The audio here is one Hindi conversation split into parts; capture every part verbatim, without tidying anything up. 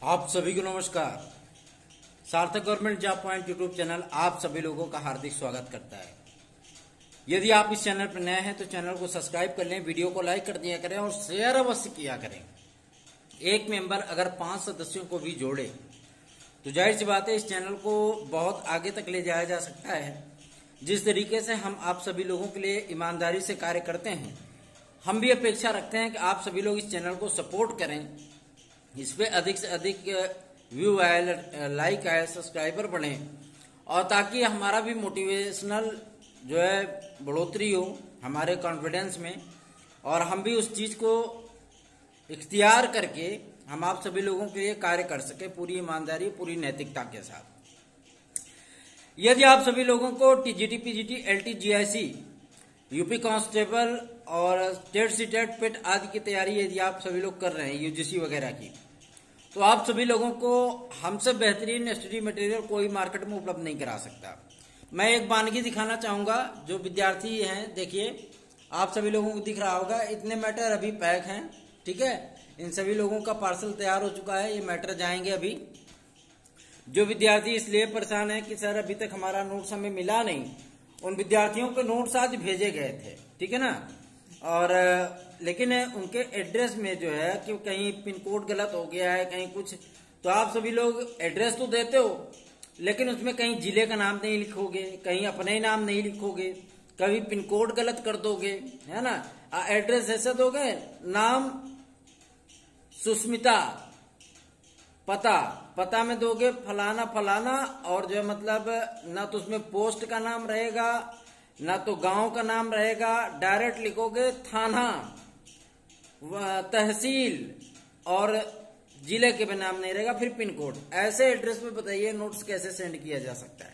आप सभी को नमस्कार। Sarthak government job point YouTube channel आप सभी लोगों का हार्दिक स्वागत करता है। यदि आप इस चैनल पर नए हैं तो चैनल को सब्सक्राइब कर लें, वीडियो को लाइक कर दिया करें और शेयर अवश्य किया करें। एक मेंबर अगर पांच सदस्यों को भी जोड़े तो जाहिर सी बात है इस चैनल को बहुत आगे तक ले जाया जा सकता है। जिस तरीके से हम आप सभी लोगों के लिए ईमानदारी से कार्य करते हैं, हम भी अपेक्षा रखते हैं कि आप सभी लोग इस चैनल को सपोर्ट करें, इस पे अधिक से अधिक व्यू आए, लाइक आए, सब्सक्राइबर बढ़े और ताकि हमारा भी मोटिवेशनल जो है बढ़ोतरी हो हमारे कॉन्फिडेंस में और हम भी उस चीज को इख्तियार करके हम आप सभी लोगों के लिए कार्य कर सके पूरी ईमानदारी, पूरी नैतिकता के साथ। यदि आप सभी लोगों को TGT, PGT, LT, GIC, UP constable और स्टेट सीटेट पेट आदि की तैयारी यदि आप सभी लोग कर रहे हैं यूजीसी वगैरह की, तो आप सभी लोगों को हमसे बेहतरीन स्टडी मटेरियल कोई मार्केट में उपलब्ध नहीं करा सकता। मैं एक वानगी दिखाना चाहूंगा। जो विद्यार्थी हैं, देखिए आप सभी लोगों को दिख रहा होगा, इतने मैटर अभी पैक हैं, ठीक है। इन सभी लोगों का पार्सल तैयार हो चुका है, ये मैटर जाएंगे अभी। जो विद्यार्थी इसलिए परेशान है कि सर अभी तक हमारा नोट्स हमें मिला नहीं, उन विद्यार्थियों के नोट्स आज भेजे गए थे, ठीक है ना। और लेकिन उनके एड्रेस में जो है कि कहीं पिन कोड गलत हो गया है, कहीं कुछ, तो आप सभी लोग एड्रेस तो देते हो लेकिन उसमें कहीं जिले का नाम नहीं लिखोगे, कहीं अपने ही नाम नहीं लिखोगे, कभी पिन कोड गलत कर दोगे, है ना। एड्रेस ऐसा दोगे, नाम सुस्मिता, पता पता में दोगे फलाना फलाना, और जो है मतलब ना तो उसमें पोस्ट का नाम रहेगा ना तो गांव का नाम रहेगा, डायरेक्ट लिखोगे थाना, तहसील और जिले के भी नाम नहीं रहेगा, फिर पिन कोड। ऐसे एड्रेस पे बताइए नोट्स कैसे सेंड किया जा सकता है।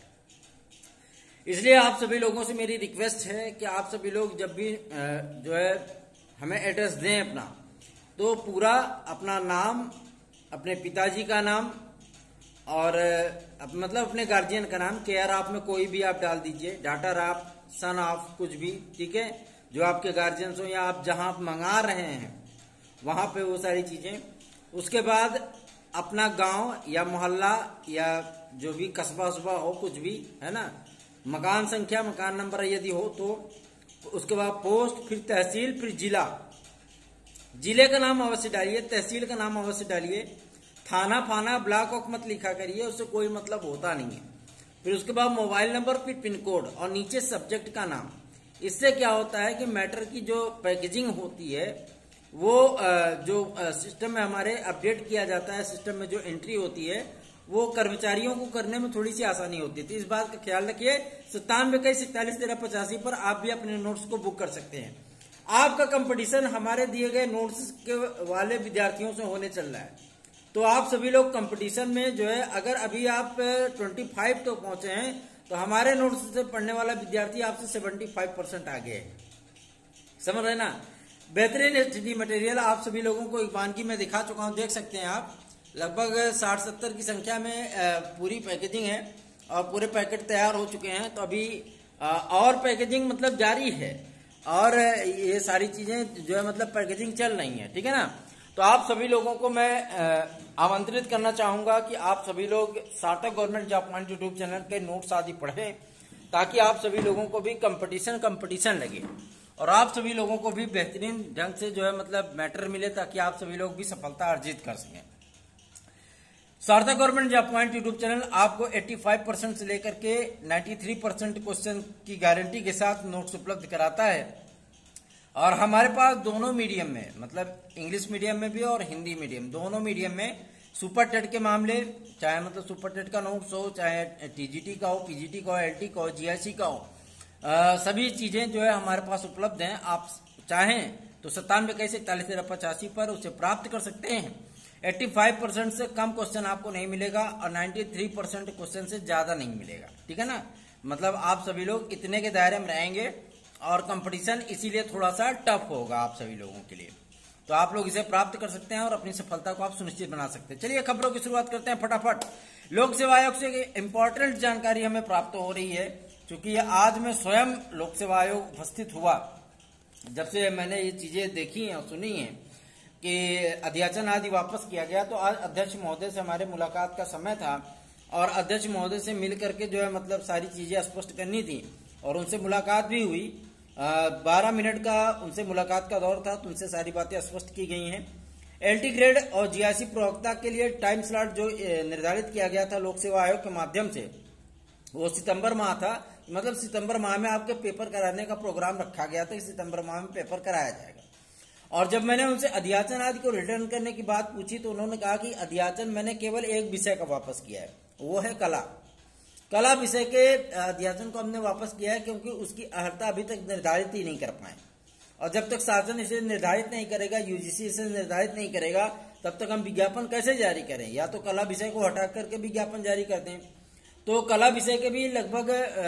इसलिए आप सभी लोगों से मेरी रिक्वेस्ट है कि आप सभी लोग जब भी जो है हमें एड्रेस दें अपना, तो पूरा अपना नाम, अपने पिताजी का नाम और मतलब अपने गार्जियन का नाम, केयर ऑफ में कोई भी आप डाल दीजिए, डॉटर ऑफ, सन ऑफ, कुछ भी, ठीक है, जो आपके गार्जियंस हो या आप जहां आप मंगा रहे हैं वहां पे वो सारी चीजें। उसके बाद अपना गांव या मोहल्ला या जो भी कस्बा उस्बा हो, कुछ भी, है ना, मकान संख्या, मकान नंबर यदि हो तो, उसके बाद पोस्ट, फिर तहसील, फिर जिला। जिले का नाम अवश्य डालिए, तहसील का नाम अवश्य डालिए, थाना फाना ब्लॉक वॉक मत लिखा करिए, उससे कोई मतलब होता नहीं है। फिर उसके बाद मोबाइल नंबर, फिर पिन कोड और नीचे सब्जेक्ट का नाम। इससे क्या होता है कि मैटर की जो पैकेजिंग होती है वो जो सिस्टम में हमारे अपडेट किया जाता है, सिस्टम में जो एंट्री होती है वो कर्मचारियों को करने में थोड़ी सी आसानी होती है। तो इस बात का ख्याल रखिए। सत्तानवे इक्कीस इकतालीस तेरह पचासी पर आप भी अपने नोट्स को बुक कर सकते हैं। आपका कंपटीशन हमारे दिए गए नोट्स के वाले विद्यार्थियों से होने चल रहा है, तो आप सभी लोग कंपटीशन में जो है, अगर अभी आप पच्चीस तो पहुंचे हैं तो हमारे नोट्स से पढ़ने वाला विद्यार्थी आपसे पचहत्तर परसेंट आगे है, समझ रहे ना। बेहतरीन स्टडी मटेरियल आप सभी लोगों को एक वानगी में दिखा चुका हूं, देख सकते हैं आप। लगभग साठ सत्तर की संख्या में पूरी पैकेजिंग है और पूरे पैकेट तैयार हो चुके हैं। तो अभी और पैकेजिंग मतलब जारी है और ये सारी चीजें जो है मतलब पैकेजिंग चल रही है, ठीक है ना। तो आप सभी लोगों को मैं आमंत्रित करना चाहूंगा कि आप सभी लोग Sarthak government job point YouTube channel के नोट्स आदि पढ़ें, ताकि आप सभी लोगों को भी कंपटीशन कंपटीशन लगे और आप सभी लोगों को भी बेहतरीन ढंग से जो है मतलब मैटर मिले, ताकि आप सभी लोग भी सफलता अर्जित कर सकें। Sarthak government job point YouTube channel आपको पचासी परसेंट से लेकर के तिरानवे परसेंट क्वेश्चन की गारंटी के साथ नोट्स उपलब्ध कराता है और हमारे पास दोनों मीडियम में, मतलब इंग्लिश मीडियम में भी और हिंदी मीडियम, दोनों मीडियम में सुपर टेट के मामले, चाहे मतलब सुपर टेट का नोट्स हो, चाहे टीजीटी का हो, पीजीटी का हो, एलटी का हो, जीआईसी का हो, आ, सभी चीजें जो है हमारे पास उपलब्ध हैं। आप चाहें तो सत्तानवे इक्कीस इकतालीस तेरह पचासी पर उसे प्राप्त कर सकते हैं। पचासी परसेंट से कम क्वेश्चन आपको नहीं मिलेगा और तिरानवे परसेंट क्वेश्चन से ज्यादा नहीं मिलेगा, ठीक है ना। मतलब आप सभी लोग इतने के दायरे में रहेंगे और कंपटीशन इसीलिए थोड़ा सा टफ होगा आप सभी लोगों के लिए। तो आप लोग इसे प्राप्त कर सकते हैं और अपनी सफलता को आप सुनिश्चित बना सकते हैं। चलिए खबरों की शुरुआत करते हैं फटाफट। लोक सेवा आयोग से इंपॉर्टेंट जानकारी हमें प्राप्त हो रही है, क्योंकि आज मैं स्वयं लोक सेवा आयोग उपस्थित हुआ। जब से मैंने ये चीजें देखी हैं और सुनी हैं, कि अध्याचन आदि वापस किया गया, तो आज अध्यक्ष महोदय से हमारे मुलाकात का समय था और अध्यक्ष महोदय से मिल करके जो है मतलब सारी चीजें स्पष्ट करनी थी और उनसे मुलाकात भी हुई। बारह मिनट का उनसे मुलाकात का दौर था, तो उनसे सारी बातें स्पष्ट की गई हैं। एलटी ग्रेड और जीआईसी प्रवक्ता के लिए टाइम स्लॉट जो निर्धारित किया गया था लोक सेवा आयोग के माध्यम से, वो सितंबर माह था। मतलब सितंबर माह में आपके पेपर कराने का प्रोग्राम रखा गया था कि सितंबर माह में पेपर कराया जाएगा। और जब मैंने उनसे अध्याचन आदि को रिटर्न करने की बात पूछी तो उन्होंने कहा कि अध्याचन मैंने केवल एक विषय का वापस किया है, वो है कला। कला विषय के अध्याचन को हमने वापस किया है क्योंकि उसकी अर्हता अभी तक निर्धारित ही नहीं कर पाए, और जब तक शासन इसे निर्धारित नहीं करेगा, यूजीसी इसे निर्धारित नहीं करेगा, तब तक हम विज्ञापन कैसे जारी करें। या तो कला विषय को हटा करके विज्ञापन जारी कर दें। तो कला विषय के भी लगभग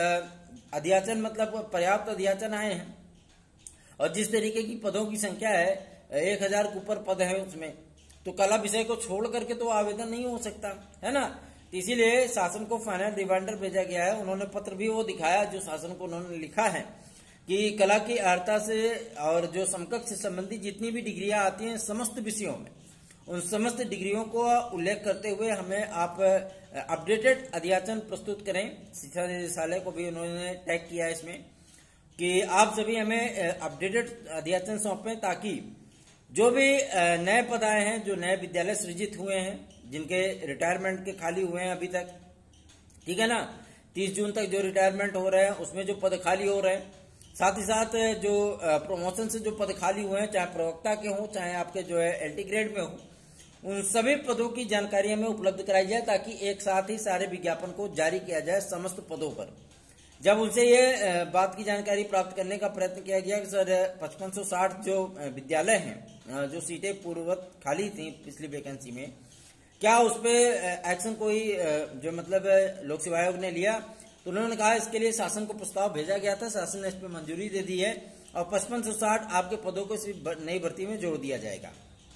अध्याचन मतलब पर्याप्त अध्याचन आए हैं, और जिस तरीके की पदों की संख्या है, एक हजार के ऊपर पद है उसमें, तो कला विषय को छोड़ करके तो आवेदन नहीं हो सकता है ना। तो इसीलिए शासन को फाइनल रिमाइंडर भेजा गया है। उन्होंने पत्र भी वो दिखाया जो शासन को उन्होंने लिखा है कि कला की अर्हता से और जो समकक्ष से संबंधित जितनी भी डिग्रियां आती हैं समस्त विषयों में, उन समस्त डिग्रियों को उल्लेख करते हुए हमें आप अपडेटेड अध्याचन प्रस्तुत करें। शिक्षा निदेशालय को भी उन्होंने टैग किया है इसमें कि आप सभी हमें अपडेटेड अध्याचन सौंपें, ताकि जो भी नए पद आए हैं, जो नए विद्यालय सृजित हुए हैं, जिनके रिटायरमेंट के खाली हुए हैं अभी तक, ठीक है ना, तीस जून तक जो रिटायरमेंट हो रहे हैं उसमें जो पद खाली हो रहे हैं, साथ ही साथ जो प्रमोशन से जो पद खाली हुए हैं, चाहे प्रवक्ता के हों चाहे आपके जो है एलटी ग्रेड में हो, उन सभी पदों की जानकारी हमें उपलब्ध कराई जाए, ताकि एक साथ ही सारे विज्ञापन को जारी किया जाए समस्त पदों पर। जब उनसे ये बात की जानकारी प्राप्त करने का प्रयत्न किया गया कि सर पचपन सौ साठ जो विद्यालय हैं, जो सीटें पूर्ववत खाली थी पिछली वैकेंसी में, क्या उस पर एक्शन कोई जो मतलब लोक सेवा आयोग ने लिया, तो उन्होंने कहा इसके लिए शासन को प्रस्ताव भेजा गया था, शासन ने इस पर मंजूरी दे दी है और पचपन सौ साठ आपके पदों को नई भर्ती में जोड़ दिया जाएगा।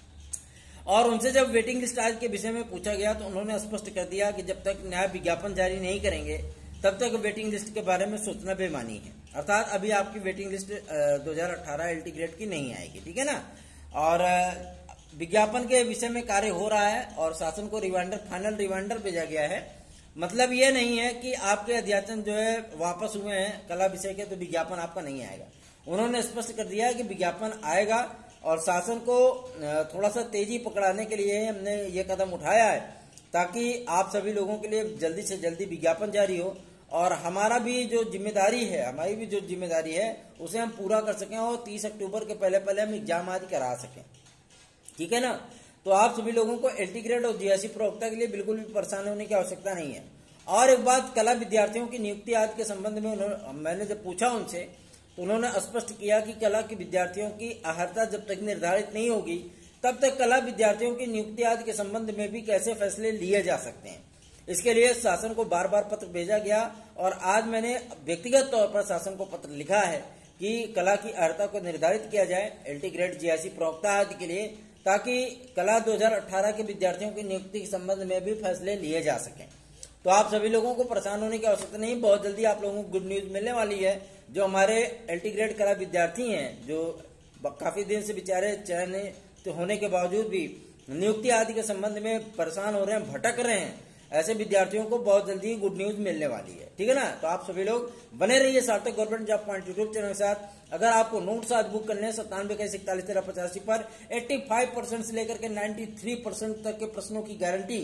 और उनसे जब वेटिंग लिस्ट आज के विषय में पूछा गया तो उन्होंने स्पष्ट कर दिया कि जब तक नया विज्ञापन जारी नहीं करेंगे तब तक वेटिंग लिस्ट के बारे में सोचना बेमानी है। अर्थात अभी आपकी वेटिंग लिस्ट दो हजार अठारह एलटी ग्रेड की नहीं आएगी, ठीक है ना। और विज्ञापन के विषय में कार्य हो रहा है और शासन को रिमाइंडर फाइनल रिमाइंडर भेजा गया है। मतलब ये नहीं है कि आपके अध्याचन जो है वापस हुए हैं कला विषय के तो विज्ञापन आपका नहीं आएगा। उन्होंने स्पष्ट कर दिया है कि विज्ञापन आएगा और शासन को थोड़ा सा तेजी पकड़ाने के लिए हमने ये कदम उठाया है, ताकि आप सभी लोगों के लिए जल्दी से जल्दी विज्ञापन जारी हो और हमारा भी जो जिम्मेदारी है हमारी भी जो जिम्मेदारी है उसे हम पूरा कर सकें और तीस अक्टूबर के पहले पहले हम एग्जाम आदि करा सकें, ठीक है ना। तो आप सभी लोगों को एलटी ग्रेड और जीआईसी प्रवक्ता के लिए बिल्कुल भी परेशान होने की आवश्यकता नहीं है। और एक बात, कला विद्यार्थियों की नियुक्ति आदि के संबंध में मैंने जब पूछा उनसे तो उन्होंने स्पष्ट किया कि कला के विद्यार्थियों की अर्हता जब तक निर्धारित नहीं होगी तब तक कला विद्यार्थियों की नियुक्ति आदि के संबंध में भी कैसे फैसले लिए जा सकते हैं। इसके लिए शासन को बार बार पत्र भेजा गया और आज मैंने व्यक्तिगत तौर पर शासन को पत्र लिखा है कि कला की अर्हता को निर्धारित किया जाए एलटी ग्रेड जीआईसी प्रवक्ता आदि के लिए, ताकि कला दो हजार अठारह के विद्यार्थियों की नियुक्ति के संबंध में भी फैसले लिए जा सकें। तो आप सभी लोगों को परेशान होने की आवश्यकता नहीं, बहुत जल्दी आप लोगों को गुड न्यूज मिलने वाली है। जो हमारे एलटी ग्रेड कला विद्यार्थी हैं जो काफी दिन से बेचारे चयन तो होने के बावजूद भी नियुक्ति आदि के संबंध में परेशान हो रहे हैं, भटक रहे हैं, ऐसे विद्यार्थियों को बहुत जल्दी गुड न्यूज मिलने वाली है, ठीक है ना। तो आप सभी लोग बने रहिए Sarthak government job point YouTube channel के साथ। अगर आपको नोट्स आज बुक करने सत्तानवे इक्कीस इकतालीस तेरह पचासी पर पचासी परसेंट से लेकर के तिरानवे परसेंट तक के प्रश्नों की गारंटी,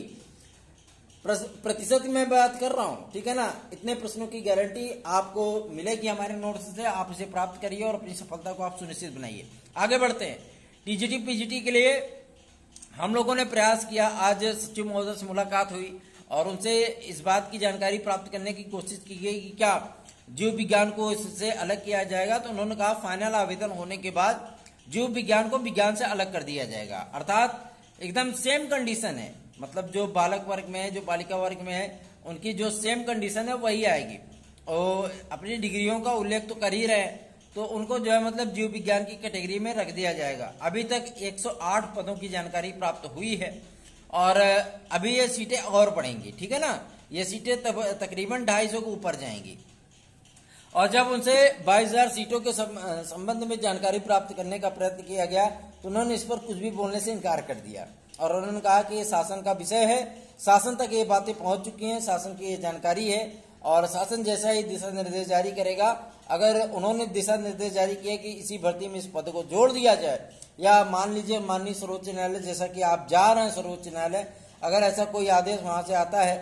प्रतिशत में बात कर रहा हूं, ठीक है ना, इतने प्रश्नों की गारंटी आपको मिलेगी हमारे नोट्स से। आप इसे प्राप्त करिए और अपनी सफलता को आप सुनिश्चित बनाइए। आगे बढ़ते हैं। टीजीटी पीजीटी के लिए हम लोगों ने प्रयास किया। आज सचिव महोदय से मुलाकात हुई और उनसे इस बात की जानकारी प्राप्त करने की कोशिश की गई कि क्या जीव विज्ञान को इससे अलग किया जाएगा। तो उन्होंने कहा फाइनल आवेदन होने के बाद जीव विज्ञान को विज्ञान से अलग कर दिया जाएगा। अर्थात एकदम सेम कंडीशन है, मतलब जो बालक वर्ग में है जो बालिका वर्ग में है उनकी जो सेम कंडीशन है वही आएगी। और अपनी डिग्रियों का उल्लेख तो कर ही रहे हैं तो उनको जो है मतलब जीव विज्ञान की कैटेगरी में रख दिया जाएगा। अभी तक एक सौ आठ पदों की जानकारी प्राप्त हुई है और अभी ये सीटें और बढ़ेंगी, ठीक है ना। ये सीटें तकरीबन ढाई सौ के ऊपर जाएंगी और जब उनसे बाईस हजार सीटों के संबंध में जानकारी प्राप्त करने का प्रयत्न किया गया तो उन्होंने इस पर कुछ भी बोलने से इनकार कर दिया और उन्होंने कहा कि ये शासन का विषय है, शासन तक ये बातें पहुंच चुकी हैं, शासन की ये जानकारी है और शासन जैसा ही दिशा निर्देश जारी करेगा। अगर उन्होंने दिशा निर्देश जारी किया कि इसी भर्ती में इस पद को जोड़ दिया जाए या मान लीजिए माननीय सर्वोच्च न्यायालय जैसा कि आप जा रहे हैं सर्वोच्च न्यायालय, अगर ऐसा कोई आदेश वहां से आता है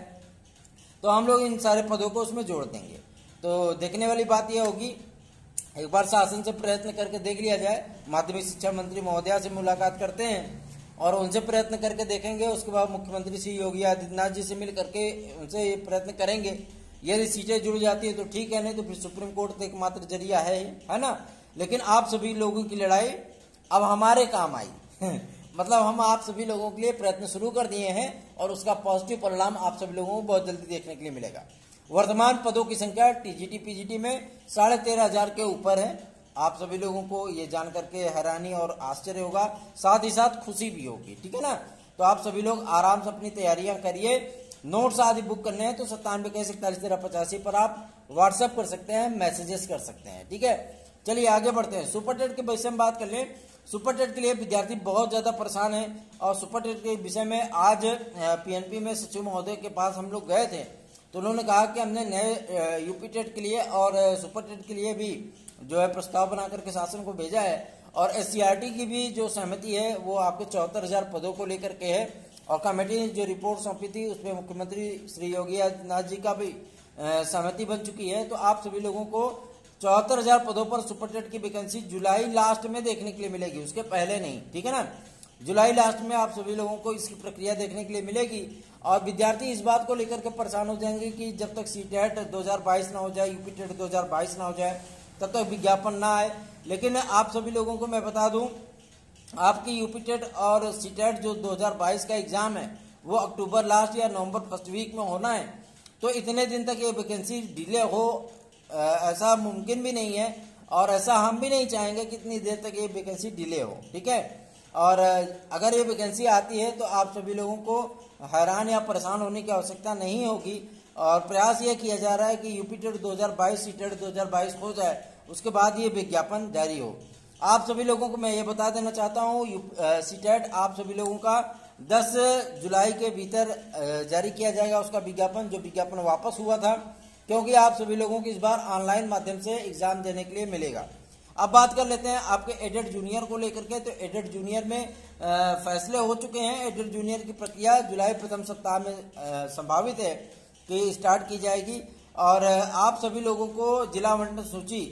तो हम लोग इन सारे पदों को उसमें जोड़ देंगे। तो देखने वाली बात यह होगी, एक बार शासन से प्रयत्न करके देख लिया जाए, माध्यमिक शिक्षा मंत्री महोदया से मुलाकात करते हैं और उनसे प्रयत्न करके देखेंगे, उसके बाद मुख्यमंत्री श्री योगी आदित्यनाथ जी से मिल करके उनसे ये प्रयत्न करेंगे। यदि सीटें जुड़ जाती है तो ठीक है, नहीं तो फिर सुप्रीम कोर्ट तो एकमात्र जरिया है है ना। लेकिन आप सभी लोगों की लड़ाई अब हमारे काम आई मतलब हम आप सभी लोगों के लिए प्रयत्न शुरू कर दिए हैं और उसका पॉजिटिव परिणाम आप सभी लोगों को बहुत जल्दी देखने के लिए मिलेगा। वर्तमान पदों की संख्या टीजीटी पीजीटी में साढ़े तेरह हजार के ऊपर है। आप सभी लोगों को ये जान करके हैरानी और आश्चर्य होगा, साथ ही साथ खुशी भी होगी, ठीक है ना। तो आप सभी लोग आराम से अपनी तैयारियां करिए। नोट्स आदि बुक करने हैं तो सत्तानवे इक्कीस इकतालीस तेरह पचासी पर आप व्हाट्सएप कर सकते हैं, मैसेजेस कर सकते हैं, ठीक है। चलिए आगे बढ़ते हैं। सुपर टेट के विषय में बात कर लें। सुपर टेट के लिए विद्यार्थी बहुत ज्यादा परेशान है और सुपर टेट के विषय में आज पीएनपी में सचिव महोदय के पास हम लोग गए थे तो उन्होंने कहा कि हमने नए यूपी टेट के लिए और सुपर टेट के लिए भी जो है प्रस्ताव बना करके शासन को भेजा है और एससीईआरटी की भी जो सहमति है वो आपके चौहत्तर हजार पदों को लेकर के है और कमेटी ने जो रिपोर्ट सौंपी थी उसमें मुख्यमंत्री श्री योगी आदित्यनाथ जी का भी सहमति बन चुकी है। तो आप सभी लोगों को चौहत्तर हजार पदों पर सुपर टेट की वैकेंसी जुलाई लास्ट में देखने के लिए मिलेगी, उसके पहले नहीं, ठीक है ना। जुलाई लास्ट में आप सभी लोगों को इसकी प्रक्रिया देखने के लिए मिलेगी और विद्यार्थी इस बात को लेकर के परेशान हो जाएंगे कि जब तक सीटेट दो हजार बाईस ना हो जाए, यूपी टेट दो हजार बाईस ना हो जाए, तब तक विज्ञापन ना आए। लेकिन आप सभी लोगों को मैं बता दूं, आपकी यूपी टेट और सीटेट जो दो हजार बाईस का एग्जाम है वो अक्टूबर लास्ट या नवंबर फर्स्ट वीक में होना है। तो इतने दिन तक ये वैकेंसी डिले हो ऐसा मुमकिन भी नहीं है और ऐसा हम भी नहीं चाहेंगे कि इतनी देर तक ये वैकेंसी डिले हो, ठीक है। और अगर ये वैकेंसी आती है तो आप सभी लोगों को हैरान या परेशान होने की आवश्यकता नहीं होगी और प्रयास ये किया जा रहा है कि यूपी टेट दो हजार बाईस सीटेट दो हजार बाईस हो जाए, उसके बाद ये विज्ञापन जारी हो। आप सभी लोगों को मैं ये बता देना चाहता हूँ, सीटेट आप सभी लोगों का दस जुलाई के भीतर जारी किया जाएगा उसका विज्ञापन, जो विज्ञापन वापस हुआ था, क्योंकि आप सभी लोगों को इस बार ऑनलाइन माध्यम से एग्जाम देने के लिए मिलेगा। अब बात कर लेते हैं आपके एडेड जूनियर को लेकर के। तो एडेड जूनियर में आ, फैसले हो चुके हैं। एडेड जूनियर की प्रक्रिया जुलाई प्रथम सप्ताह में संभावित है कि स्टार्ट की जाएगी और आप सभी लोगों को जिला आवंटन सूची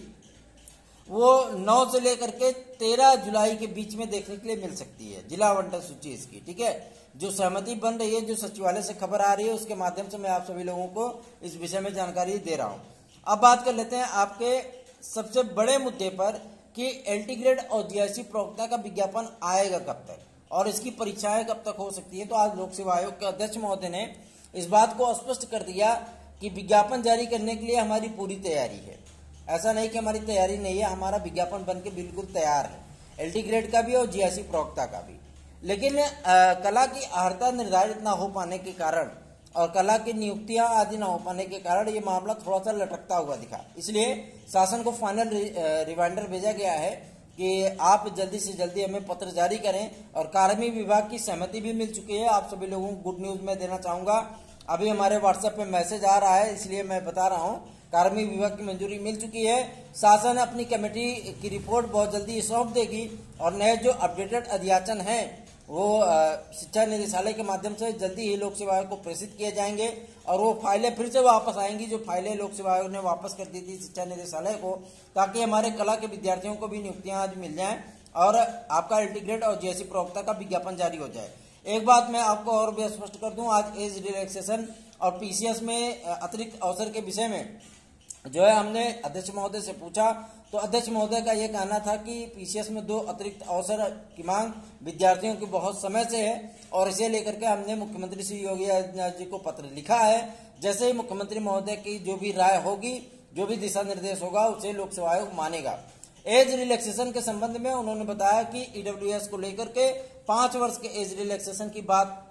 वो नौ से लेकर के तेरह जुलाई के बीच में देखने के लिए मिल सकती है, जिला आवंटन सूची इसकी, ठीक है। जो सहमति बन रही है, जो सचिवालय से खबर आ रही है, उसके माध्यम से मैं आप सभी लोगों को इस विषय में जानकारी दे रहा हूं। अब बात कर लेते हैं आपके सबसे बड़े मुद्दे पर कि एलटी ग्रेड और जीआईसी प्रवक्ता का विज्ञापन आएगा कब तक और इसकी परीक्षाएं कब तक हो सकती है। तो आज लोक सेवा आयोग के अध्यक्ष महोदय ने इस बात को स्पष्ट कर दिया कि विज्ञापन जारी करने के लिए हमारी पूरी तैयारी है। ऐसा नहीं कि हमारी तैयारी नहीं है, हमारा विज्ञापन बन के बिल्कुल तैयार है, एलटी ग्रेड का भी और जीआईसी प्रवक्ता का भी। लेकिन आ, कला की अर्हता निर्धारित न हो पाने के कारण और कला की नियुक्तियां आदि न हो पाने के कारण ये मामला थोड़ा सा लटकता हुआ दिखा। इसलिए शासन को फाइनल रिमाइंडर भेजा गया है कि आप जल्दी से जल्दी हमें पत्र जारी करें और कार्मिक विभाग की सहमति भी मिल चुकी है। आप सभी लोगों को गुड न्यूज में देना चाहूंगा, अभी हमारे व्हाट्सएप पे मैसेज आ रहा है इसलिए मैं बता रहा हूँ, कार्मिक विभाग की मंजूरी मिल चुकी है। शासन अपनी कमेटी की रिपोर्ट बहुत जल्दी सौंप देगी और नए जो अपडेटेड अध्याचन है वो शिक्षा निदेशालय के माध्यम से जल्दी ही लोक सेवा आयोग को प्रेषित किए जाएंगे और वो फाइलें फिर से वापस आएंगी जो फाइलें लोक सेवा आयोग ने वापस कर दी थी शिक्षा निदेशालय को, ताकि हमारे कला के विद्यार्थियों को भी नियुक्तियां आज मिल जाएं और आपका एलटी ग्रेड और जीएससी प्रवक्ता का विज्ञापन जारी हो जाए। एक बात मैं आपको और भी स्पष्ट कर दूं, आज एज रिलैक्सेशन और पीसीएस में अतिरिक्त अवसर के विषय में जो है हमने अध्यक्ष महोदय से पूछा तो अध्यक्ष महोदय का यह कहना था कि पीसीएस में दो अतिरिक्त अवसर की मांग विद्यार्थियों की बहुत समय से है और इसे लेकर के हमने मुख्यमंत्री श्री योगी आदित्यनाथ जी को पत्र लिखा है। जैसे ही मुख्यमंत्री महोदय की जो भी राय होगी, जो भी दिशा निर्देश होगा, उसे लोक सेवा आयोग मानेगा। एज रिलैक्सेशन के संबंध में उन्होंने बताया कि ईडब्ल्यूएस को लेकर के पांच वर्ष के एज रिलैक्सेशन की बात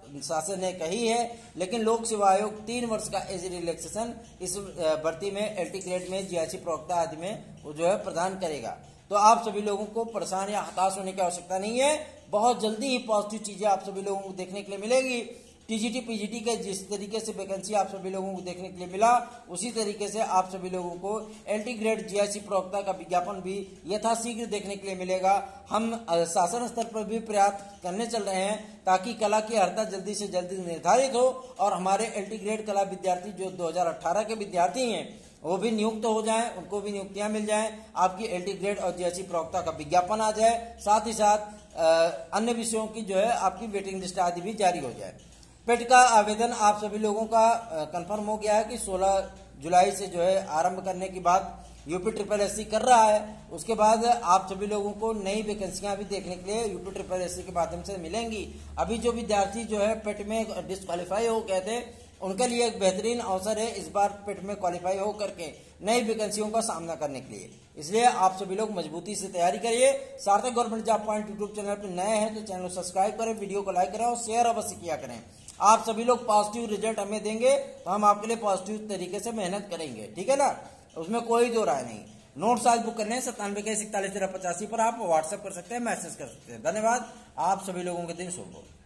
शासन ने कही है, लेकिन लोक सेवा आयोग तीन वर्ष का एज रिलैक्सेशन इस भर्ती में एलटी ग्रेड में जीआईसी प्रवक्ता आदि में वो जो है प्रदान करेगा। तो आप सभी लोगों को परेशान या हताश होने की आवश्यकता नहीं है, बहुत जल्दी ही पॉजिटिव चीजें आप सभी लोगों को देखने के लिए मिलेगी। टीजीटी पीजीटी के जिस तरीके से वैकेंसी आप सभी लोगों को देखने के लिए मिला, उसी तरीके से आप सभी लोगों को एलटी ग्रेड जीआईसी प्रवक्ता का विज्ञापन भी यथाशीघ्र देखने के लिए मिलेगा। हम शासन स्तर पर भी प्रयास करने चल रहे हैं ताकि कला की अर्हता जल्दी से जल्दी निर्धारित हो और हमारे एलटी ग्रेड कला विद्यार्थी जो दो हजार अठारह के विद्यार्थी हैं वो भी नियुक्त हो जाएं, उनको भी नियुक्तियां मिल जाएं, आपकी एलटी ग्रेड और जीआईसी प्रवक्ता का विज्ञापन आ जाए, साथ ही साथ अन्य विषयों की जो है आपकी वेटिंग लिस्ट आदि भी जारी हो जाए। पेट का आवेदन आप सभी लोगों का कंफर्म हो गया है कि सोलह जुलाई से जो है आरंभ करने की बात यूपी ट्रिपल एससी कर रहा है। उसके बाद आप सभी लोगों को नई वैकेंसियां भी देखने के लिए यूपी ट्रिपल एससी के माध्यम से मिलेंगी। अभी जो विद्यार्थी जो है पेट में डिस्क्वालीफाई हो गए थे उनके लिए एक बेहतरीन अवसर है इस बार पेट में क्वालिफाई हो करके नई वैकेंसियों का सामना करने के लिए। इसलिए आप सभी लोग मजबूती से तैयारी करिए। Sarthak government job point YouTube channel पर नए हैं तो चैनल को सब्सक्राइब करें, वीडियो को लाइक करें और शेयर अवश्य किया करें। आप सभी लोग पॉजिटिव रिजल्ट हमें देंगे तो हम आपके लिए पॉजिटिव तरीके से मेहनत करेंगे, ठीक है ना, उसमें कोई दो राय नहीं। नोट्स आज बुक करने सत्तानवे के इकतालीस तेरह पचासी पर आप व्हाट्सएप कर सकते हैं, मैसेज कर सकते हैं। धन्यवाद, आप सभी लोगों के दिन शुभ हो।